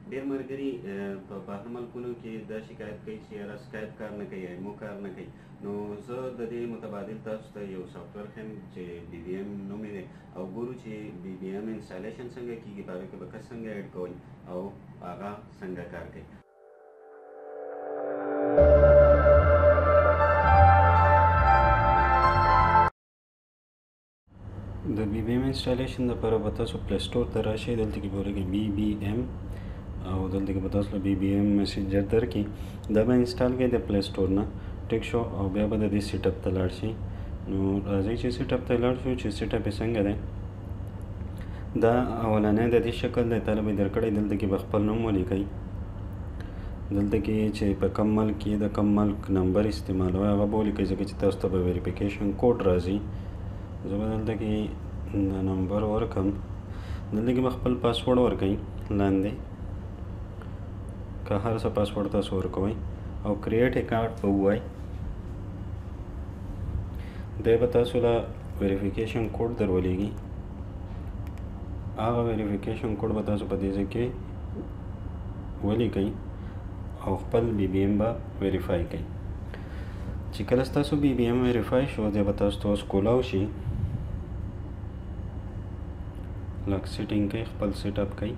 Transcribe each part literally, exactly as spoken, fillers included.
ډېر ملګري په بهر ملکونو کې دا شکایت کوي چې یاره سکایپ کار نه کوي ایمو کار نه کوي. نو زه د دې متبادل تاسو ته یو سافټویر ښیم چې بي بي ایم نوم یې دی او ګورو چې بي بي ایم انسټالیشن څنګه کېږي، په هغې کې به کس څنګه ایډ کوئ او هغه څنګه کار کوي. د بي بي ایم انسټالیشن دپاره به تاسو پلی سټور ته راشئ. دلته کې به ولګئ بي بي ایم او دلته کې به تاسو له بي بي ایم میسنجر درکړي. دا به انسټال کړئ د پلی سټور نه، ټیک شو. او بیا به د دې سیټ اپ ته لاړ شئ. نو راځئ چې سیټ اپ ته لاړ شو چې سیټ اپ یې څنګه دی. دا اولنی د دې شکل دی، طالب یې درکړی. دلته کې به خپل نوم ولیکئ. دلته کې چې په کوم ملک کې د کوم ملک نمبر استعمالوئ هغه به ولیکئ، ځکه چې تاسو ته به ویریفیکیشن کوډ راځي. زه به دلته کې د نمبر ورکړم. دلته کې به خپل پاسورډ ورکئ لاندې، که هر څه پاسورډ تاسو ورکوئ او کریټ اکاونټ به ووایئ. دی به تاسو له ویریفیکیشن کوډ در ولېږي. هغه ویریفیکیشن کوډ به تاسو په دې ځای کې ولیکئ او خپل بي بي ایم به ویریفای کړئ. چې کله ستاسو بي بي ایم ویریفای شو، دی به تاسو ته اوس کولاو شي. لږ سیټینګ کوئ، خپل سیټ اپ کوئ.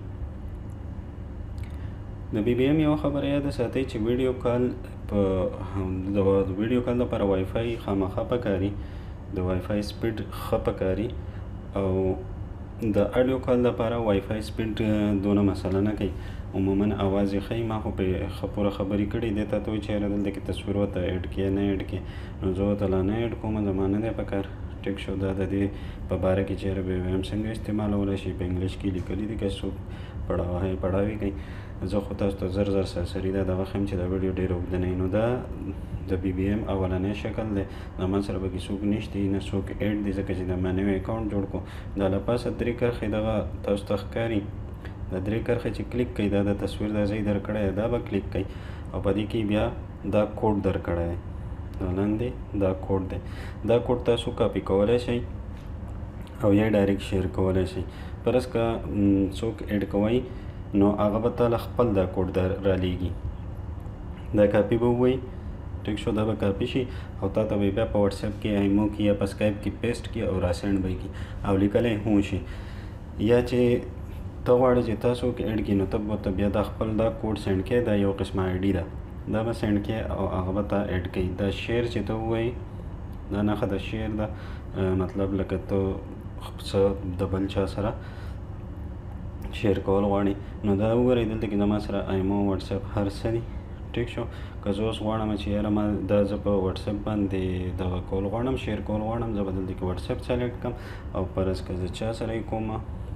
د بي بي ایم یو خبره یاد ساتئ چې ویډیو کال په د ویډیو کال لپاره وای فای خامخا پکاري، د وای فای سپیډ ښه پکاري. او د اډیو کال لپاره وای فای سپیډ دونه مسله نه کوي. عموما اواز یې ښایي. ما خو پرې ښه پوره خبرې کړي دي. ته ته وایي چې یاره دلته کې تصویر ورته ایډ کړې نه ایډ کړې، نو زه ورته لا نه ایډ کوم، زما نه دی په کار. ټیک شو. دا د دې په باره کې چې یاره بي بي ایم څنګه استعمالولی شي، په انګلیش کې لیکلي دي، که څوک پړاوی پړاوي کوي. زه خو تاسو ته زر زر سرسري دا دغه ښیم چې دا ویډیو ډېره اوږده نه وي. نو دا د بي بي ایم اولنی شکل دی. زما سره پکې څوک نشته نه څوک ایډ دی، ځکه چې د ما نوی اکاونټ جوړ کړو. دا له پاسه درې کرښې دغه تاسو ته ښکاري. دا درې کرښې چې کلیک کوئ، دا د تصویر دا ځای درکړی دی، دا به کلیک کوئ او په دې کې بیا دا کوډ درکړی دی. دا لاندې دا کوډ دی. دا کوډ تاسو کاپي کولی شئ او یا ډایرکټ شیر کولی شئ. فرض که څوک ایډ کوئ نو هغه به تاله خپل دا کوډ رالیږي. دا کاپي به ووایي، ټیک شو. دا به کاپي شي او تا ته به بیا په وټساپ کې ایمو کې یا په سکایپ کې پیسټ کړي او راسینډ به یې کړي او لیکلی هم شي. یا چې ته غواړې چې تاسو کې ایډ کړي، نو ته به ورته بیا دا خپل دا کوډ سینډ کړې. دا یو قسمه آی ډي ده، دا به سینډ کړې او هغه به تا ایډ کوي. دا شیر چې ته ووایي، دا نښه د شیر ده، مطلب لکه ته څه د بل چا سره شیر کول غواړي. نو دا وګورئ دلته کې زما سره ایمو وټساپ هر څه دي. ټیک شو. که زه اوس غواړم چې یاره ما دا زه په وټساپ باندې دغه کول غواړم، شیر کول غواړم، زه به دلته کې وټساپ سلیکټ کړم او فرض که زه چا سره یې کومه،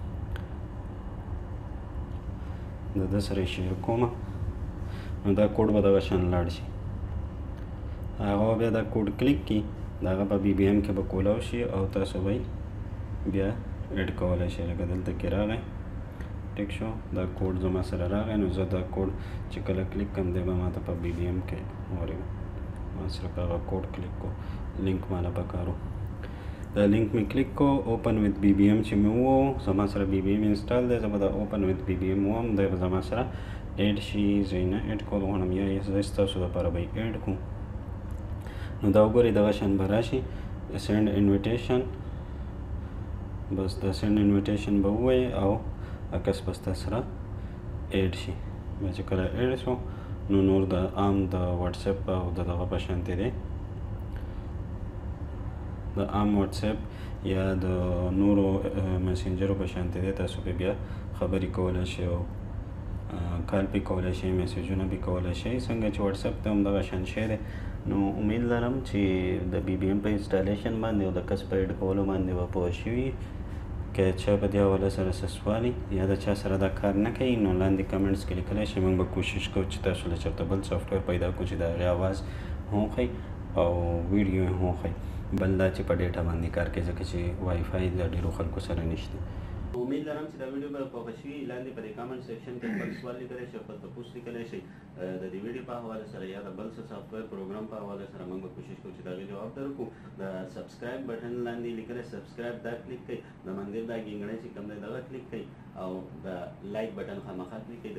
د ده سره یې شیر کومه، نو دا کوډ به دغه شان لاړ شي. هغه بیا دا کوډ کلیک کړي، د هغه په بي بي ایم کې به کولاو شي او تاسو به بیا ایډ کولی شئ. لکه دلته کې راغی، ټیک شو. دا کوډ زما سره راغی، نو زه دا کوډ چې کله کلیک کړم دی به ما ته په بي بي ایم کې ورغی. ما صرف هغه کوډ کلیک کو، لینک ماله پکار و. دا لینک مې کلیک کو، اوپن ویت بي بي ایم چې مې ووایو، زما سره بي بي ایم انسټال دی. زه به دا اوپن ویت بي بي ایم ووایم، دی به زما سره ایډ شي. زه یې نه ایډ کول غواړم، یا زه ستاسو دپاره به یې ایډ کړم. نو دا وګورئ دغه شان به راشي. سینډ انویټیشن، بس دا سینډ انویټیشن به ووایئ او عکس به ستا سره ایډ شي. بیا چې کله ایډ شو نو نور د عام د وټساپ او د دغه په شانتې دی، د عام وټساپ یا د نورو میسنجرو په شانتې دی. تاسو پې بیا خبرې کولی شئ او کال پې کولی شئ، میسیجونه پې کولی شئ، څنګه چې وټساپ ته هم دغه شان شی دی. نو امید لرم چې د بي بي ایم په انسټالیشن باندې او د کس په ایډ کولو باندې به پوه شوي. که چا په دې حواله سره څه سوال یا د چا سره دا کار نه کوي، نو لاندې کمنټس کې لیکلی شئ. موږ به کوشش کوو چې تاسو له چېرته بل سافټویر پیدا کړو چې د هغې اواز هم وښیي او ویډیو یې هم وښیي. بل دا چې په ډیټا باندې کار کوي، ځکه چې وای فای د ډېرو خلکو سره نشته. امید لرم چې دا ویډیو به خوښه شوي. لاندې په دې کامنټ سیکشن کې خپل سوال لیکلی شئ، خپل تپوس لیکلی شئ د دې ویډیو په حواله سره یا د بل څه سافټویر پروګرام په حواله سره. موږ به کوشش کوو چې د هغې جواب درکړو. د سبسکرایب بټن لاندې لیکلی سبسکرایب دا کلیک کړئ، د منظر دا ګینګړی چې کوم دی دغه کلیک کړئ او د لایک بټن خامخا کلیک کړئ.